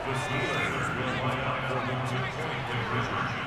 The Steelers will line up for the two-point conversion.